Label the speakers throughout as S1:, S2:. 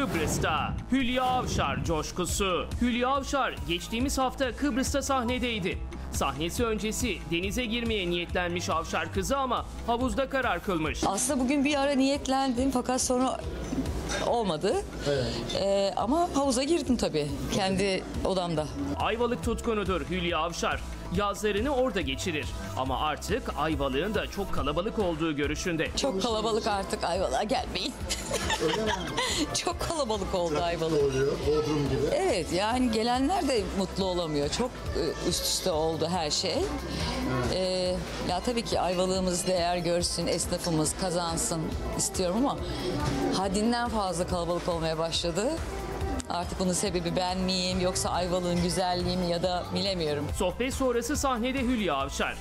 S1: Kıbrıs'ta Hülya Avşar coşkusu. Hülya Avşar geçtiğimiz hafta Kıbrıs'ta sahnedeydi. Sahnesi öncesi denize girmeye niyetlenmiş Avşar kızı ama havuzda karar kılmış.
S2: Aslında bugün bir ara niyetlendim fakat sonra olmadı.
S3: Evet.
S2: Ama havuza girdim tabii kendi odamda.
S1: Ayvalık tutkunudur Hülya Avşar. Yazlarını orada geçirir. Ama artık Ayvalık'ın da çok kalabalık olduğu görüşünde.
S2: Çok kalabalık artık, Ayvalık'a gelmeyin.
S3: Öyle mi?
S2: Çok kalabalık oldu Ayvalık.
S3: Oluyor, Bodrum gibi.
S2: Evet, yani gelenler de mutlu olamıyor. Çok üst üste oldu her şey. Ya tabii ki Ayvalık'ımız değer görsün, esnafımız kazansın istiyorum ama haddinden fazla kalabalık olmaya başladı. Artık bunun sebebi ben miyim yoksa Ayvalık'ın güzelliği mi ya da bilemiyorum.
S1: Sohbet sonrası sahnede Hülya Avşar.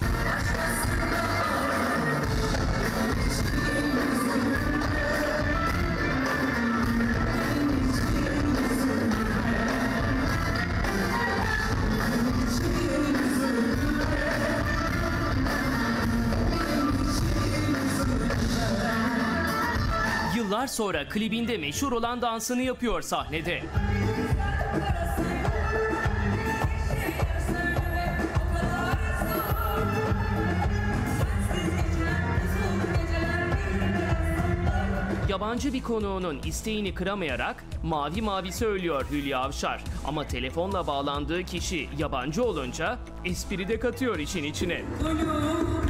S1: Yıllar sonra klibinde meşhur olan dansını yapıyor sahnede. Yabancı bir konuğunun isteğini kıramayarak mavi mavi söylüyor Hülya Avşar. Ama telefonla bağlandığı kişi yabancı olunca espri de katıyor işin içine.